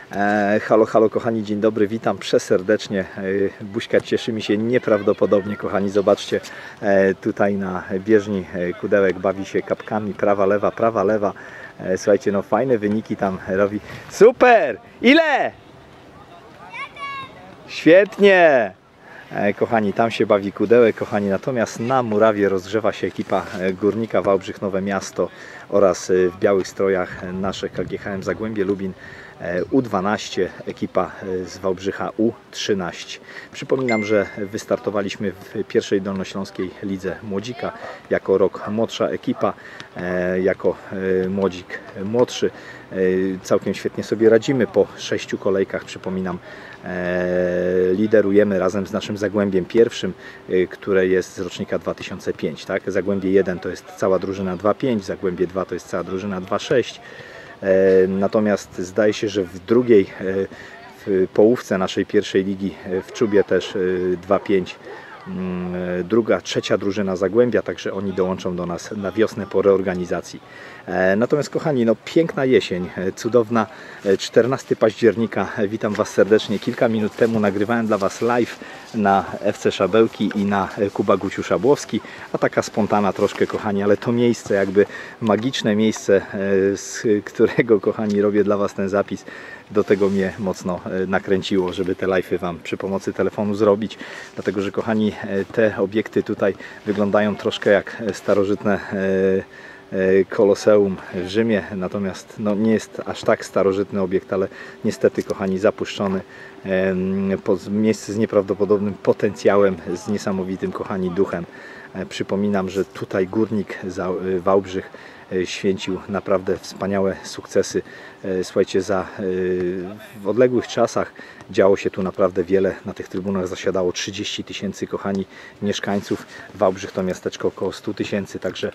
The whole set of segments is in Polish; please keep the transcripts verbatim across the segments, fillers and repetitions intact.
E, halo, halo kochani, dzień dobry, witam przeserdecznie. E, Buźka cieszy mi się nieprawdopodobnie, kochani, zobaczcie, e, tutaj na bieżni e, Kudełek bawi się kapkami, prawa, lewa, prawa, lewa. E, słuchajcie, no fajne wyniki tam robi. Super! Ile? Świetnie! E, kochani, tam się bawi Kudełek, kochani, natomiast na murawie rozgrzewa się ekipa Górnika Wałbrzych Nowe Miasto oraz w białych strojach nasze K G H M Zagłębie Lubin U dwanaście, ekipa z Wałbrzycha U trzynaście. Przypominam, że wystartowaliśmy w pierwszej dolnośląskiej lidze Młodzika jako rok młodsza ekipa, jako młodzik młodszy. Całkiem świetnie sobie radzimy po sześciu kolejkach, przypominam. Liderujemy razem z naszym Zagłębiem pierwszym, które jest z rocznika dwa tysiące piątego. Tak? Zagłębie jeden to jest cała drużyna dwa pięć, Zagłębie dwa to jest cała drużyna dwa sześć. Natomiast zdaje się, że w drugiej w połówce naszej pierwszej ligi w Czubie też dwa pięć, druga, trzecia drużyna Zagłębia, także oni dołączą do nas na wiosnę po reorganizacji. Natomiast kochani, no piękna jesień, cudowna, czternastego października, witam Was serdecznie. Kilka minut temu nagrywałem dla Was live na F C Szabełki i na Kuba Guciu Szabłowski, a taka spontana troszkę, kochani, ale to miejsce, jakby magiczne miejsce, z którego, kochani, robię dla Was ten zapis, do tego mnie mocno nakręciło, żeby te live'y Wam przy pomocy telefonu zrobić, dlatego że, kochani, te obiekty tutaj wyglądają troszkę jak starożytne Koloseum w Rzymie, natomiast no, nie jest aż tak starożytny obiekt, ale niestety, kochani, zapuszczony. Miejsce z nieprawdopodobnym potencjałem, z niesamowitym, kochani, duchem. Przypominam, że tutaj Górnik Wałbrzych święcił naprawdę wspaniałe sukcesy. Słuchajcie, za, w odległych czasach działo się tu naprawdę wiele. Na tych trybunach zasiadało trzydzieści tysięcy, kochani, mieszkańców. Wałbrzych to miasteczko około stu tysięcy, także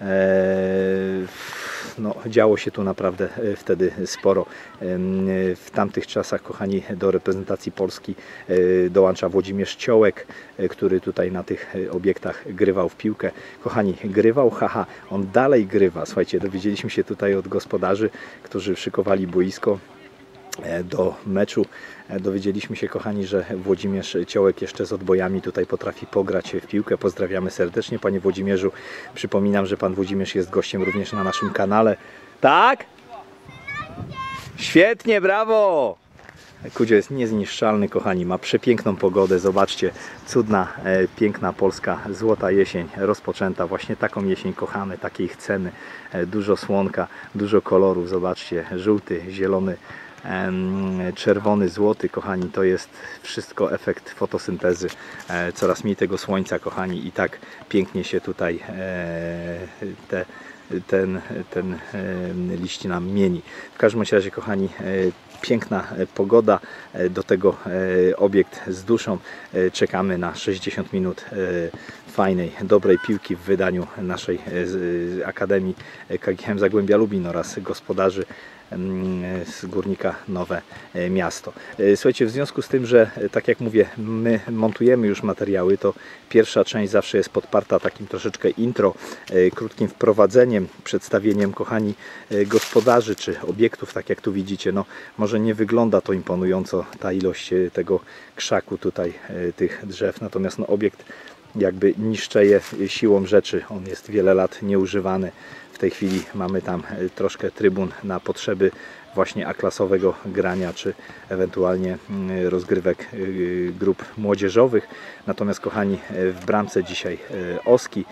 no, działo się tu naprawdę wtedy sporo. W tamtych czasach, kochani, do reprezentacji Polski dołącza Włodzimierz Ciołek, który tutaj na tych obiektach grywał w piłkę. Kochani, grywał, haha, on dalej grywa. Słuchajcie, dowiedzieliśmy się tutaj od gospodarzy, którzy szykowali boisko do meczu. Dowiedzieliśmy się, kochani, że Włodzimierz Ciołek jeszcze z odbojami tutaj potrafi pograć w piłkę. Pozdrawiamy serdecznie, panie Włodzimierzu. Przypominam, że pan Włodzimierz jest gościem również na naszym kanale. Tak? Świetnie, brawo! Kudzio jest niezniszczalny, kochani, ma przepiękną pogodę, zobaczcie, cudna, e, piękna polska złota jesień rozpoczęta, właśnie taką jesień kochamy, takiej chcemy, e, dużo słonka, dużo kolorów, zobaczcie, żółty, zielony, e, czerwony, złoty, kochani, to jest wszystko efekt fotosyntezy, e, coraz mniej tego słońca, kochani, i tak pięknie się tutaj e, te ten, ten liść nam mieni. W każdym razie, kochani, piękna pogoda, do tego obiekt z duszą. Czekamy na sześćdziesiąt minut fajnej, dobrej piłki w wydaniu naszej Akademii K G H M Zagłębia Lubin oraz gospodarzy z Górnika Nowe Miasto. Słuchajcie, w związku z tym, że tak jak mówię, my montujemy już materiały, to pierwsza część zawsze jest podparta takim troszeczkę intro, krótkim wprowadzeniem, przedstawieniem, kochani, gospodarzy czy obiektów, tak jak tu widzicie. No, może nie wygląda to imponująco, ta ilość tego krzaku tutaj, tych drzew, natomiast no, obiekt jakby niszczeje siłą rzeczy, on jest wiele lat nieużywany. W tej chwili mamy tam troszkę trybun na potrzeby właśnie A-klasowego grania, czy ewentualnie rozgrywek grup młodzieżowych. Natomiast, kochani, w bramce dzisiaj Oski.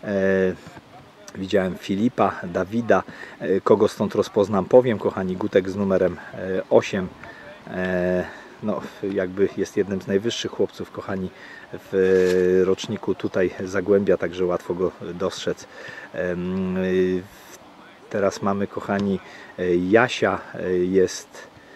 Widziałem Filipa, Dawida. Kogo stąd rozpoznam, powiem, kochani. Gutek z numerem osiem. No, jakby jest jednym z najwyższych chłopców, kochani, w roczniku tutaj Zagłębia, także łatwo go dostrzec. Teraz mamy, kochani, Jasia jest,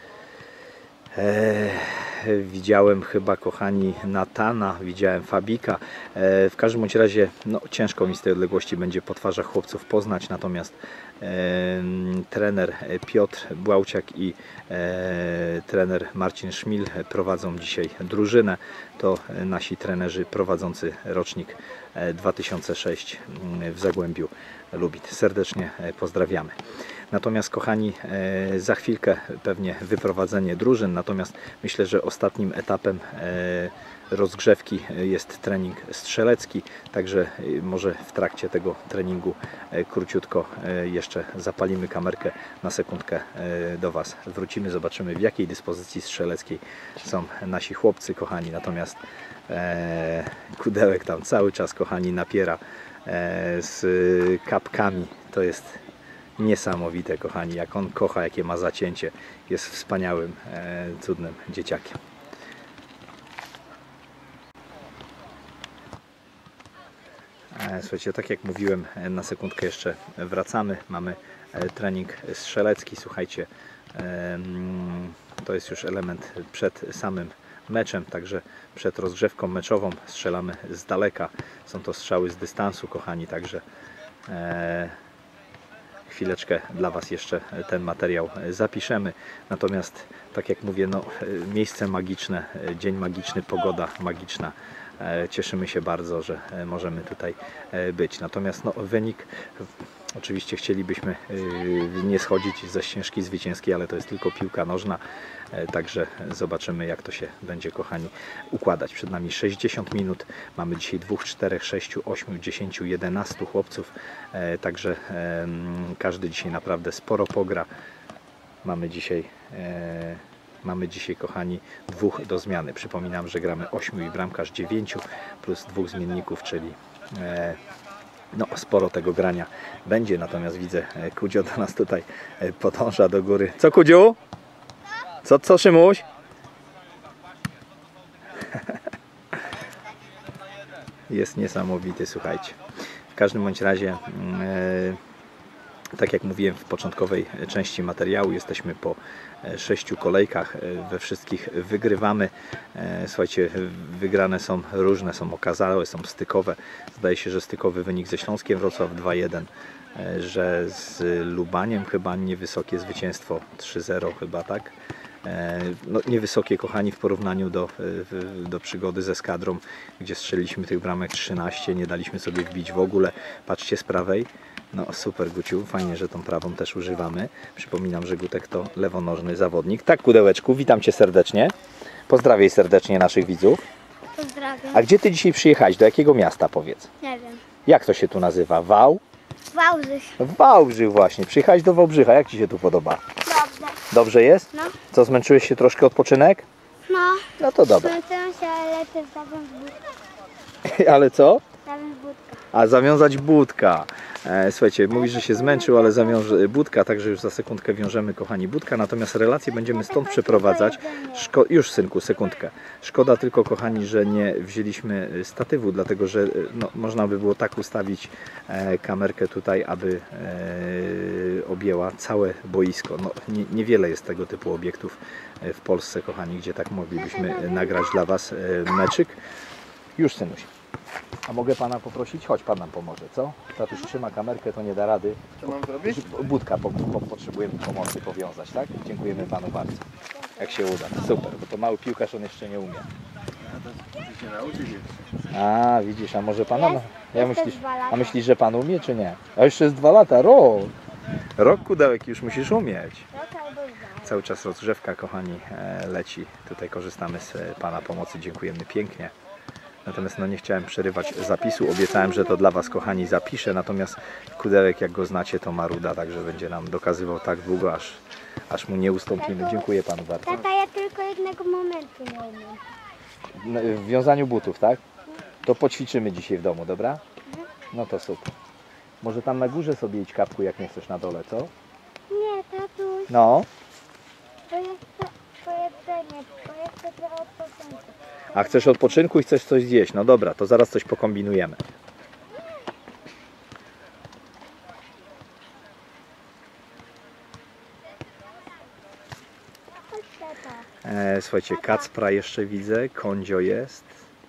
e, widziałem chyba, kochani, Natana, widziałem Fabika. E, w każdym bądź razie, no, ciężko mi z tej odległości będzie po twarzach chłopców poznać, natomiast e, trener Piotr Błałciak i e, trener Marcin Szmil prowadzą dzisiaj drużynę. To nasi trenerzy prowadzący rocznik dwa tysiące szósty w Zagłębiu Lubin. Serdecznie pozdrawiamy. Natomiast kochani, e, za chwilkę pewnie wyprowadzenie drużyn, natomiast myślę, że ostatnim etapem e, rozgrzewki jest trening strzelecki, także może w trakcie tego treningu króciutko jeszcze zapalimy kamerkę, na sekundkę do Was wrócimy, zobaczymy, w jakiej dyspozycji strzeleckiej są nasi chłopcy, kochani. Natomiast e, Kudełek tam cały czas, kochani, napiera e, z kapkami. To jest niesamowite, kochani, jak on kocha, jakie ma zacięcie. Jest wspaniałym, e, cudnym dzieciakiem. Słuchajcie, tak jak mówiłem, na sekundkę jeszcze wracamy. Mamy trening strzelecki. Słuchajcie, to jest już element przed samym meczem, także przed rozgrzewką meczową strzelamy z daleka. Są to strzały z dystansu, kochani, także chwileczkę dla Was jeszcze ten materiał zapiszemy. Natomiast, tak jak mówię, no, miejsce magiczne, dzień magiczny, pogoda magiczna. Cieszymy się bardzo, że możemy tutaj być. Natomiast no, wynik, oczywiście chcielibyśmy nie schodzić ze ścieżki zwycięskiej, ale to jest tylko piłka nożna. Także zobaczymy, jak to się będzie, kochani, układać. Przed nami sześćdziesiąt minut. Mamy dzisiaj dwóch, czterech, sześciu, ośmiu, dziesięciu, jedenastu chłopców. Także każdy dzisiaj naprawdę sporo pogra. Mamy dzisiaj Mamy dzisiaj, kochani, dwóch do zmiany. Przypominam, że gramy ośmiu i bramkarz dziewięciu plus dwóch zmienników, czyli e, no, sporo tego grania będzie. Natomiast widzę, Kudzio do nas tutaj podąża do góry. Co, Kudziu? Co, co Szymuś? Jest niesamowity, słuchajcie. W każdym bądź razie e, tak jak mówiłem w początkowej części materiału, jesteśmy po sześciu kolejkach, we wszystkich wygrywamy. Słuchajcie, wygrane są różne, są okazałe, są stykowe. Zdaje się, że stykowy wynik ze Śląskiem Wrocław dwa jeden, że z Lubaniem chyba niewysokie zwycięstwo trzy zero chyba, tak? No, niewysokie, kochani, w porównaniu do, do przygody ze Skadrą, gdzie strzeliliśmy tych bramek trzynaście, nie daliśmy sobie wbić w ogóle. Patrzcie z prawej. No super, Guciu, fajnie, że tą prawą też używamy. Przypominam, że Gutek to lewonożny zawodnik. Tak, Kudełeczku, witam Cię serdecznie. Pozdrawiaj serdecznie naszych widzów. Pozdrawiam. A gdzie Ty dzisiaj przyjechałeś? Do jakiego miasta, powiedz? Nie wiem. Jak to się tu nazywa? Wał? Wałbrzych. Wałbrzych właśnie. Przyjechałeś do Wałbrzycha. Jak Ci się tu podoba? Dobrze. Dobrze jest? No. Co, zmęczyłeś się troszkę, odpoczynek? No. No to dobra. Zmęczyłem się, ale też zawiąz budkę. Ale co? Zawiąz budkę. A zawiązać budka. E, słuchajcie, mówi, że się zmęczył, ale zawiąże budka, także już za sekundkę wiążemy, kochani, budka. Natomiast relacje będziemy stąd przeprowadzać. Szko już, synku, sekundkę. Szkoda tylko, kochani, że nie wzięliśmy statywu, dlatego że no, można by było tak ustawić e, kamerkę tutaj, aby e, objęła całe boisko. No, nie, niewiele jest tego typu obiektów w Polsce, kochani, gdzie tak moglibyśmy nagrać dla Was e, meczyk. Już, synuś. A mogę Pana poprosić? Chodź, Pan nam pomoże, co? Tatuś trzyma kamerkę, to nie da rady. Co mam zrobić? Budka, po, po, potrzebujemy pomocy powiązać, tak? Dziękujemy Panu bardzo. Jak się uda. Super, bo to mały piłkarz, on jeszcze nie umie. Ja to się nauczyć jeszcze. A, widzisz, a może Pana... Jest- Ja jest myślisz, też dwa lata. a myślisz, że Pan umie, czy nie? A jeszcze jest dwa lata, rok! Rok, Kudełek, już musisz umieć. Rok albo dwa. Cały czas rozgrzewka, kochani, e, leci. Tutaj korzystamy z e, Pana pomocy, dziękujemy pięknie. Natomiast no, nie chciałem przerywać zapisu, obiecałem, że to dla Was, kochani, zapiszę, natomiast Kudełek, jak go znacie, to maruda, także będzie nam dokazywał tak długo, aż, aż mu nie ustąpimy. Dziękuję Panu bardzo. Tata, ja tylko jednego momentu nie umiem. No, w wiązaniu butów, tak? To poćwiczymy dzisiaj w domu, dobra? No to super. Może tam na górze sobie idź, Kapku, jak nie chcesz na dole, co? Nie, tatuś, No, to jest pojedzenie, bo ja chcę trochę odpocząć. a chcesz odpoczynku i chcesz coś zjeść. No dobra, to zaraz coś pokombinujemy. Chodź, tata. E, słuchajcie, Kacpra jeszcze widzę, Kondzio jest.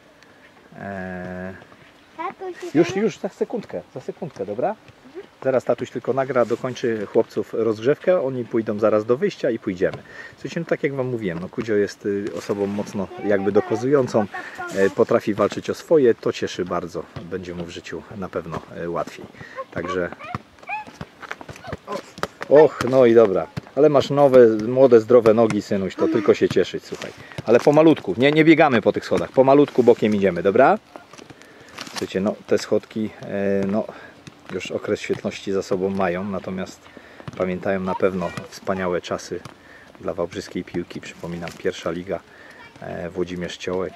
E, Tatuś, już, już, za sekundkę, za sekundkę, dobra? Zaraz tatuś tylko nagra, dokończy chłopców rozgrzewkę, oni pójdą zaraz do wyjścia i pójdziemy. Słuchajcie, no tak jak Wam mówiłem, no Kudzio jest y, osobą mocno jakby dokazującą, e, potrafi walczyć o swoje, to cieszy bardzo, będzie mu w życiu na pewno e, łatwiej. Także Och, no i dobra. Ale masz nowe, młode, zdrowe nogi, synuś, to tylko się cieszyć, słuchaj. Ale pomalutku, nie, nie biegamy po tych schodach, pomalutku bokiem idziemy, dobra? Słuchajcie, no te schodki, e, no już okres świetności za sobą mają, natomiast pamiętają na pewno wspaniałe czasy dla wałbrzyskiej piłki. Przypominam, pierwsza liga, e, Włodzimierz Ciołek,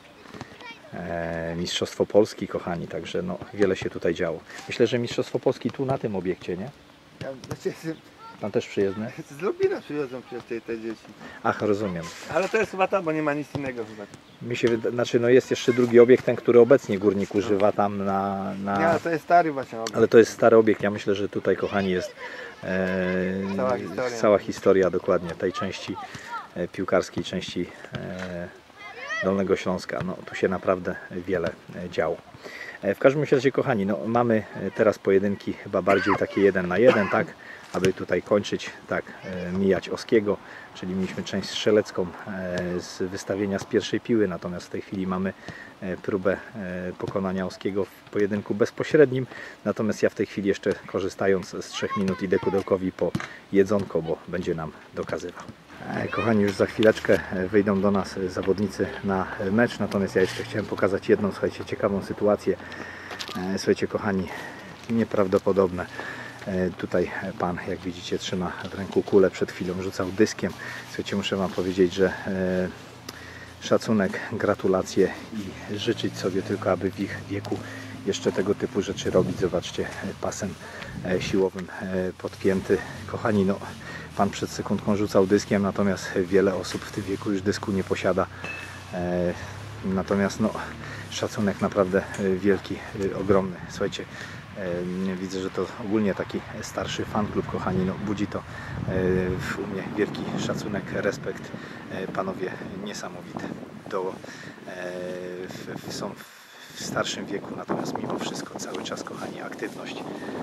e, Mistrzostwo Polski, kochani, także no wiele się tutaj działo. Myślę, że Mistrzostwo Polski tu na tym obiekcie, nie? Ja, znaczy, Tam też przyjezdne? z Lubina przychodzą przecież te, te dzieci. Ach, rozumiem. Ale to jest chyba to, bo nie ma nic innego chyba. Mi się wyda- znaczy, no jest jeszcze drugi obiekt, ten, który obecnie Górnik używa tam na... Nie, na... ale to jest stary właśnie obiekt. Ale to jest stary obiekt. Ja myślę, że tutaj, kochani, jest e, Cała historia. cała historia dokładnie tej części e, piłkarskiej, części e, Dolnego Śląska. No, tu się naprawdę wiele e, działo. E, w każdym razie, kochani, no, mamy e, teraz pojedynki chyba bardziej takie jeden na jeden, tak? Aby tutaj kończyć, tak, e, mijać Oskiego, czyli mieliśmy część strzelecką e, z wystawienia z pierwszej piły, natomiast w tej chwili mamy e, próbę e, pokonania Oskiego w pojedynku bezpośrednim, natomiast ja w tej chwili jeszcze, korzystając z trzech minut, idę Kudełkowi po jedzonko, bo będzie nam dokazywał. E, Kochani, już za chwileczkę wyjdą do nas zawodnicy na mecz, natomiast ja jeszcze chciałem pokazać jedną, słuchajcie, ciekawą sytuację. E, Słuchajcie, kochani, nieprawdopodobne. E, Tutaj pan, jak widzicie, trzyma w ręku kulę, przed chwilą rzucał dyskiem. Słuchajcie, muszę wam powiedzieć, że e, szacunek, gratulacje i życzyć sobie tylko, aby w ich wieku jeszcze tego typu rzeczy robić. Zobaczcie, pasem e, siłowym e, podpięty. Kochani, no, pan przed sekundką rzucał dyskiem, natomiast wiele osób w tym wieku już dysku nie posiada. E, Natomiast no, szacunek naprawdę wielki, ogromny. Słuchajcie, e, widzę, że to ogólnie taki starszy fan klub, kochani, no, budzi to e, w u mnie wielki szacunek, respekt. E, panowie niesamowite. To e, w, w, są w starszym wieku, natomiast mimo wszystko cały czas, kochani, aktywność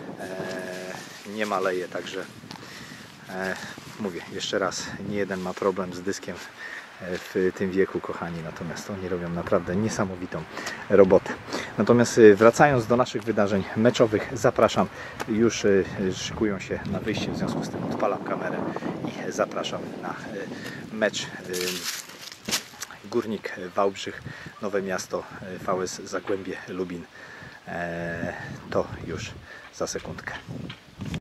e, nie maleje, także e, mówię jeszcze raz, nie jeden ma problem z dyskiem w tym wieku, kochani, natomiast oni robią naprawdę niesamowitą robotę. Natomiast wracając do naszych wydarzeń meczowych, zapraszam, już szykują się na wyjście, w związku z tym odpalam kamerę i zapraszam na mecz Górnik Wałbrzych, Nowe Miasto, V S Zagłębie Lubin. To już za sekundkę.